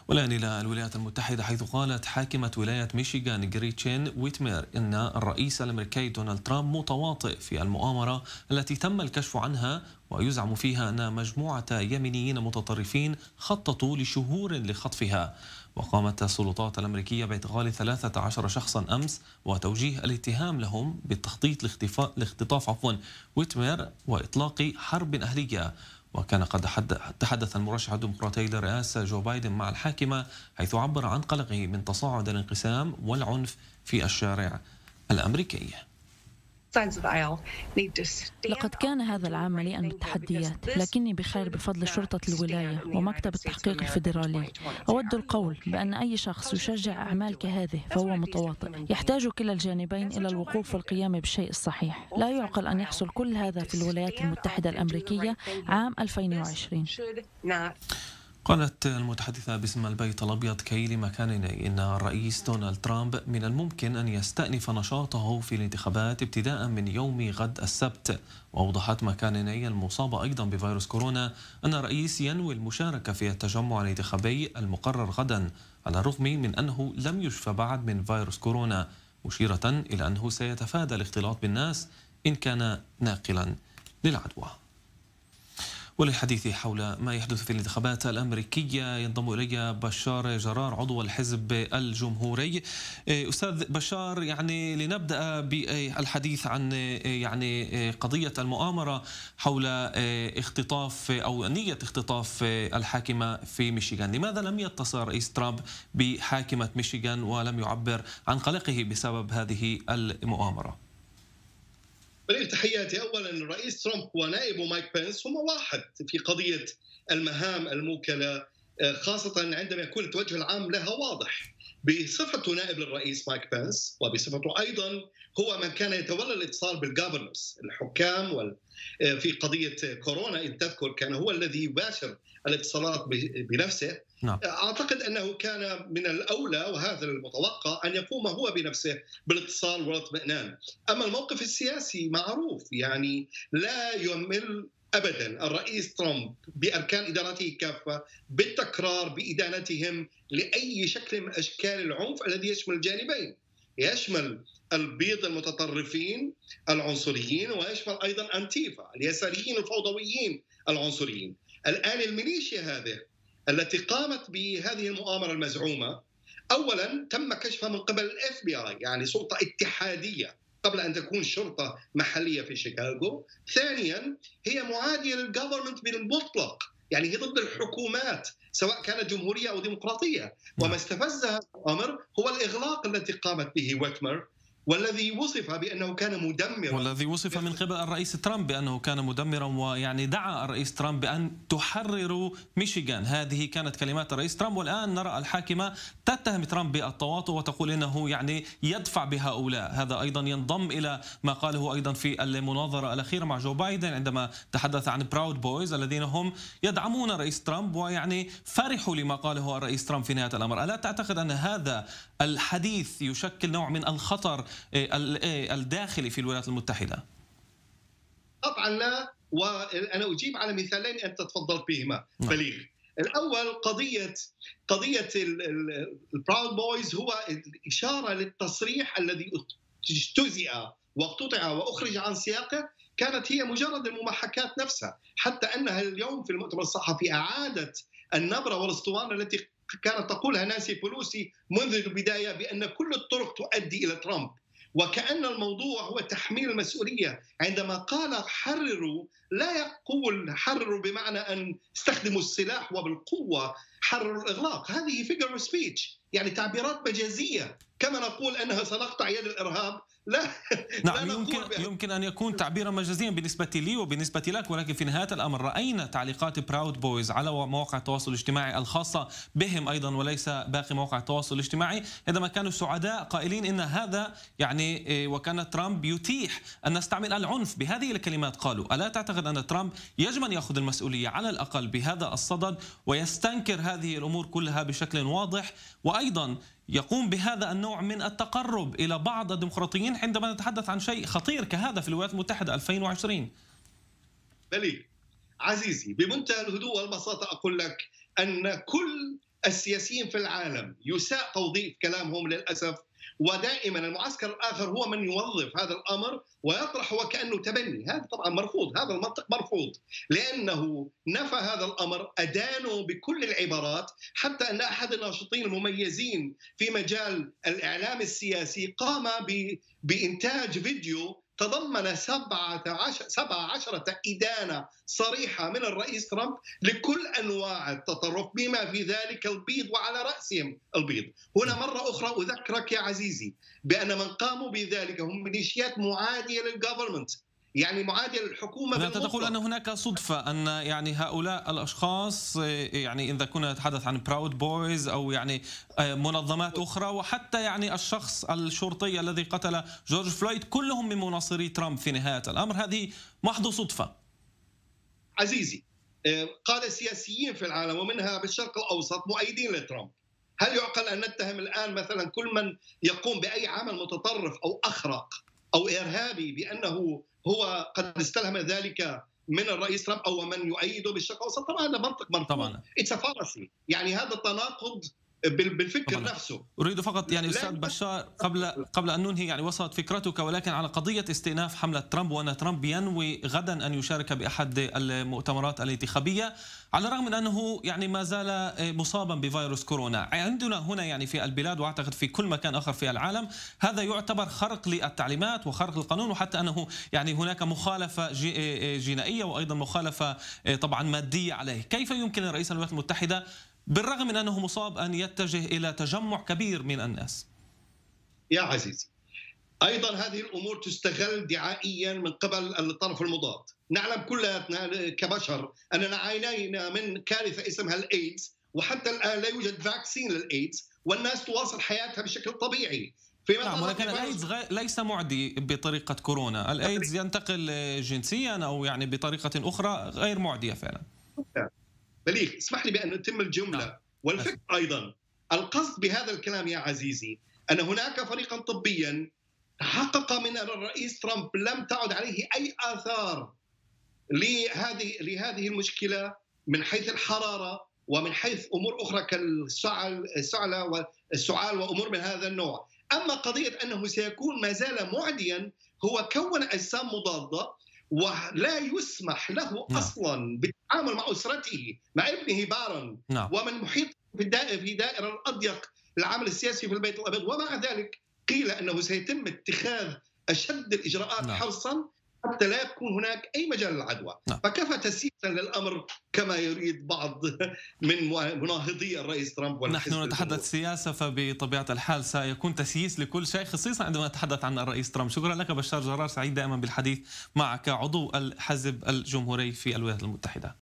والآن إلى الولايات المتحدة، حيث قالت حاكمة ولاية ميشيغان غريتشين ويتمير إن الرئيس الأمريكي دونالد ترامب متواطئ في المؤامرة التي تم الكشف عنها، ويزعم فيها أن مجموعة يمينيين متطرفين خططوا لشهور لخطفها. وقامت السلطات الأمريكية باعتقال 13 شخصا أمس وتوجيه الاتهام لهم بالتخطيط لاختطاف ويتمير وإطلاق حرب أهلية. وكان قد تحدث المرشح الديمقراطي للرئاسة جو بايدن مع الحاكمة، حيث عبر عن قلقه من تصاعد الانقسام والعنف في الشارع الأمريكي. لقد كان هذا العام مليئا بالتحديات، لكني بخير بفضل شرطة الولاية ومكتب التحقيق الفيدرالي. أود القول بأن أي شخص يشجع أعمال كهذه فهو متواطئ. يحتاج كلا الجانبين إلى الوقوف والقيام بالشيء الصحيح. لا يعقل أن يحصل كل هذا في الولايات المتحدة الأمريكية عام 2020. قالت المتحدثة باسم البيت الأبيض كيلي ماكانيني إن الرئيس دونالد ترامب من الممكن أن يستأنف نشاطه في الانتخابات ابتداء من يوم غد السبت. وأوضحت ماكانيني المصابة أيضا بفيروس كورونا أن الرئيس ينوي المشاركة في التجمع الانتخابي المقرر غدا، على الرغم من أنه لم يشفى بعد من فيروس كورونا، مشيرة إلى أنه سيتفادى الاختلاط بالناس إن كان ناقلا للعدوى. وللحديث حول ما يحدث في الانتخابات الأمريكية ينضم إلي بشار جرار عضو الحزب الجمهوري. أستاذ بشار، لنبدأ بالحديث عن قضية المؤامرة حول اختطاف أو نية اختطاف الحاكمة في ميشيغان. لماذا لم يتصل رئيس ترامب بحاكمة ميشيغان ولم يعبر عن قلقه بسبب هذه المؤامرة؟ تحياتي. أولا، الرئيس ترامب ونائبه مايك بنس هما واحد في قضية المهام الموكلة، خاصة عندما يكون التوجه العام لها واضح. بصفته نائب للرئيس مايك بنس، وبصفته أيضا هو من كان يتولى الاتصال بالجافرنرز الحكام في قضية كورونا، إن تذكر كان هو الذي يباشر الاتصالات بنفسه. نعم. أعتقد أنه كان من الأولى وهذا المتوقع أن يقوم هو بنفسه بالاتصال والاطمئنان. أما الموقف السياسي معروف، لا يمل أبدا الرئيس ترامب بأركان إدارته كافة بالتكرار بإدانتهم لأي شكل من أشكال العنف الذي يشمل الجانبين، يشمل البيض المتطرفين العنصريين، ويشمل أيضا أنتيفا اليساريين الفوضويين العنصريين. الآن الميليشيا هذه التي قامت بهذه المؤامرة المزعومة، أولا تم كشفها من قبل FBI، سلطة اتحادية قبل أن تكون شرطة محلية في شيكاغو. ثانيا، هي معادية للجوفرمنت بالمطلق، هي ضد الحكومات سواء كانت جمهورية أو ديمقراطية. وما استفزها الأمر هو الإغلاق الذي قامت به ويتمر، والذي وصف بأنه كان مدمرا، والذي وصف من قبل الرئيس ترامب بأنه كان مدمرا، دعا الرئيس ترامب بأن تحرروا ميشيغان. هذه كانت كلمات الرئيس ترامب، والآن نرى الحاكمة تتهم ترامب بالتواطؤ وتقول إنه يدفع بهؤلاء. هذا أيضا ينضم إلى ما قاله أيضا في المناظرة الأخيرة مع جو بايدن عندما تحدث عن براود بويز الذين هم يدعمون الرئيس ترامب فرحوا لما قاله الرئيس ترامب في نهاية الأمر. ألا تعتقد أن هذا الحديث يشكل نوع من الخطر الداخلي في الولايات المتحدة؟ طبعا لا، وأنا أجيب على مثالين أنت تفضلت بهما بليغ. الأول قضية البراود بويز، هو الإشارة للتصريح الذي اجتزئ واقتطع وأخرج عن سياقه، كانت هي مجرد الممحكات نفسها، حتى أنها اليوم في المؤتمر الصحفي أعادت النبرة والاسطوانة التي كانت تقولها نانسي بولوسي منذ البداية بأن كل الطرق تؤدي إلى ترامب. وكأن الموضوع هو تحميل المسؤولية. عندما قال حرروا، لا يقول حرروا بمعنى أن استخدموا السلاح وبالقوة حرروا الإغلاق. هذه figure of speech، تعبيرات مجازية، كما نقول أنها سنقطع يد الإرهاب. لا نعم، يمكن أن يكون تعبيرا مجازيا بالنسبة لي وبالنسبة لك، ولكن في نهاية الأمر رأينا تعليقات براود بويز على مواقع التواصل الاجتماعي الخاصة بهم أيضا وليس باقي مواقع التواصل الاجتماعي، عندما كانوا سعداء قائلين إن هذا وكان ترامب يتيح أن نستعمل العنف. بهذه الكلمات قالوا. ألا تعتقد أن ترامب يجب أن يأخذ المسؤولية على الأقل بهذا الصدد ويستنكر هذه الأمور كلها بشكل واضح، وأيضا يقوم بهذا النوع من التقرب إلى بعض الديمقراطيين عندما نتحدث عن شيء خطير كهذا في الولايات المتحدة 2020؟ بليغ عزيزي، بمنتهى الهدوء والبساطة أقول لك أن كل السياسيين في العالم يساء توظيف كلامهم للأسف، ودائما المعسكر الآخر هو من يوظف هذا الأمر ويطرحه وكأنه تبني. هذا طبعا مرفوض، هذا المنطق مرفوض، لأنه نفى هذا الأمر، أدانه بكل العبارات، حتى أن أحد الناشطين المميزين في مجال الإعلام السياسي قام بإنتاج فيديو تضمن 17 إدانة صريحة من الرئيس ترامب لكل أنواع التطرف بما في ذلك البيض وعلى رأسهم البيض. هنا مرة أخرى أذكرك يا عزيزي بأن من قاموا بذلك هم ميليشيات معادية للجوفرمنت، يعني معادية للحكومة. أنت تقول أن هناك صدفة أن يعني هؤلاء الأشخاص، يعني إذا كنا نتحدث عن براود بويز أو يعني منظمات أخرى، وحتى يعني الشخص الشرطي الذي قتل جورج فلويد، كلهم من مناصري ترامب في نهاية الأمر، هذه محض صدفة؟ عزيزي، قادة سياسيين في العالم ومنها بالشرق الأوسط مؤيدين لترامب. هل يعقل أن نتهم الآن مثلا كل من يقوم بأي عمل متطرف أو أخرق أو إرهابي بأنه هو قد استلهم ذلك من الرئيس ترامب أو من يؤيده بالشرق الأوسط؟ طبعا هذا منطق مرفوض. طبعا It's a fallacy. يعني هذا تناقض بالفكر طبعا. نفسه. أريد فقط يعني أستاذ بشار قبل أن ننهي، يعني وصلت فكرتك، ولكن على قضية استئناف حملة ترامب، وأن ترامب ينوي غدا أن يشارك بأحد المؤتمرات الانتخابية على الرغم من أنه يعني ما زال مصابا بفيروس كورونا. عندنا هنا يعني في البلاد وأعتقد في كل مكان آخر في العالم هذا يعتبر خرق للتعليمات وخرق للقانون، وحتى أنه يعني هناك مخالفة جنائية وأيضا مخالفة طبعا مادية عليه. كيف يمكن لرئيس الولايات المتحدة بالرغم من أنه مصاب أن يتجه إلى تجمع كبير من الناس؟ يا عزيزي، أيضا هذه الأمور تستغل دعائيا من قبل الطرف المضاد. نعلم كلنا كبشر أننا عانينا من كارثة اسمها الإيدز، وحتى الآن لا يوجد فاكسين للإيدز والناس تواصل حياتها بشكل طبيعي. نعم، ولكن الإيدز ليس معدي بطريقة كورونا. الإيدز ينتقل جنسيا أو يعني بطريقة أخرى غير معدية فعلا. بليغ، اسمح لي بأن أتم الجملة. والفكرة أيضا، القصد بهذا الكلام يا عزيزي أن هناك فريقا طبيا تحقق من أن الرئيس ترامب لم تعد عليه أي آثار لهذه المشكلة من حيث الحرارة ومن حيث أمور أخرى كالسعال وأمور من هذا النوع. أما قضية أنه سيكون ما زال معديا، هو كون أجسام مضادة ولا يسمح له أصلا بالتعامل مع أسرته، مع ابنه بارن ومن محيط في دائرة الأضيق العمل السياسي في البيت الأبيض. ومع ذلك قيل أنه سيتم اتخاذ أشد الإجراءات حرصا حتى لا يكون هناك أي مجال للعدوى. فكفى تسييسا للأمر كما يريد بعض من مناهضي الرئيس ترامب. نحن نتحدث سياسة، فبطبيعة الحال سيكون تسييس لكل شيء، خصيصا عندما نتحدث عن الرئيس ترامب. شكرا لك بشار جرار، سعيد دائما بالحديث معك، عضو الحزب الجمهوري في الولايات المتحدة.